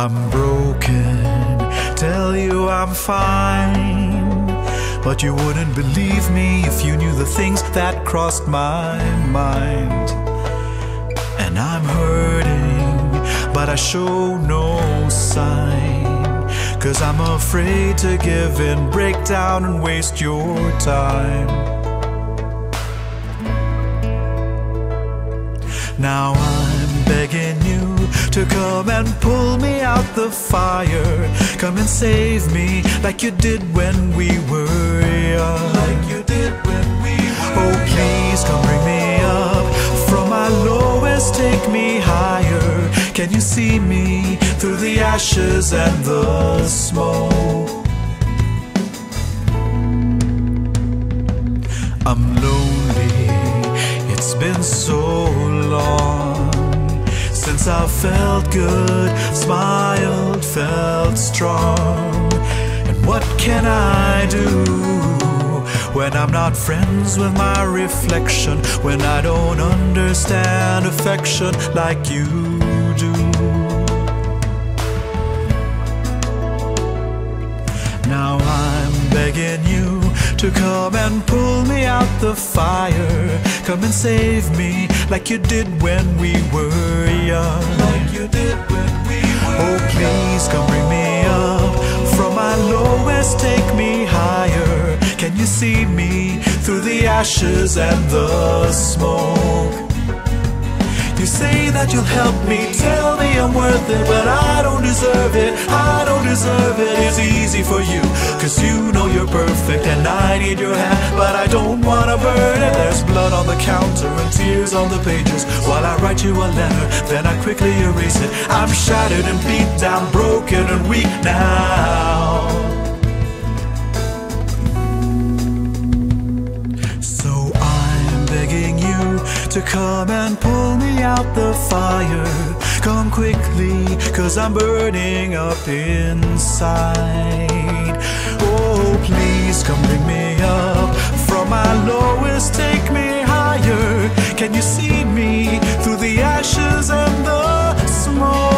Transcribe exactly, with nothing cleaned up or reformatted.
I'm broken, tell you I'm fine, but you wouldn't believe me if you knew the things that crossed my mind. And I'm hurting, but I show no sign, 'cause I'm afraid to give in, break down and waste your time. Now I'm begging you to come and pull me out the fire. Come and save me like you did when we were young. Like you did when we were Oh, please come bring me up from my lowest, take me higher. Can you see me through the ashes and the smoke? I'm lonely, it's been so long since I felt good, smiled, felt strong. And what can I do when I'm not friends with my reflection, when I don't understand affection like you do? Now I'm begging you to come and pull me out the fire. Come and save me like you did when we were young. Like you did when we were Oh, please come bring me up from my lowest, take me higher. Can you see me through the ashes and the smoke? You say that you'll help me, tell me I'm worth it, but I don't deserve it, I don't deserve it. It's easy for you, 'cause you know you're perfect and I need your hand, but I don't wanna burn it. There's blood on the counter and tears on the pages while I write you a letter, then I quickly erase it. I'm shattered and beat down, broken and weak now. So I'm begging you to come and pull me out the fire. Come quickly, 'cause I'm burning up inside. Oh, please come bring me up from my lowest, take me higher. Can you see me through the ashes and the smoke?